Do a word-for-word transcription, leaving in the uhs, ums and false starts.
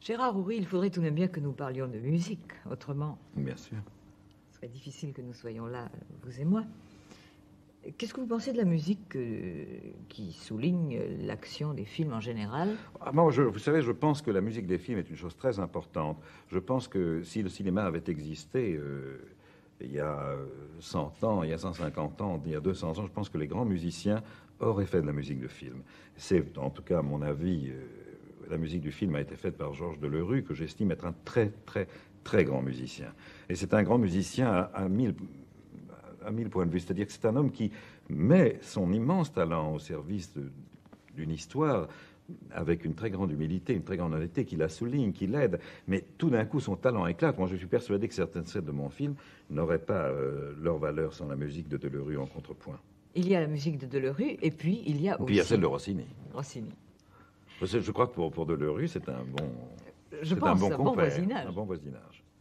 Gérard Houry, il faudrait tout de même bien que nous parlions de musique, autrement. Bien sûr. Ce serait difficile que nous soyons là, vous et moi. Qu'est-ce que vous pensez de la musique euh, qui souligne l'action des films en général? Ah, moi, je, vous savez, je pense que la musique des films est une chose très importante. Je pense que si le cinéma avait existé euh, il y a cent ans, il y a cent cinquante ans, il y a deux cents ans, je pense que les grands musiciens auraient fait de la musique de film. C'est, en tout cas, à mon avis, euh, la musique du film a été faite par Georges Delerue, que j'estime être un très, très, très grand musicien. Et c'est un grand musicien à, à mille... à mille points de vue, c'est-à-dire que c'est un homme qui met son immense talent au service de, d'une histoire avec une très grande humilité, une très grande honnêteté, qui la souligne, qui l'aide, mais tout d'un coup son talent éclate. Moi je suis persuadé que certaines scènes de mon film n'auraient pas euh, leur valeur sans la musique de Delerue en contrepoint. Il y a la musique de Delerue, et puis il y a Et aussi... puis il y a celle de Rossini. Rossini. Je, sais, je crois que pour, pour Delerue, c'est un bon, Je c'est pense un bon un bon compère, voisinage. un bon voisinage.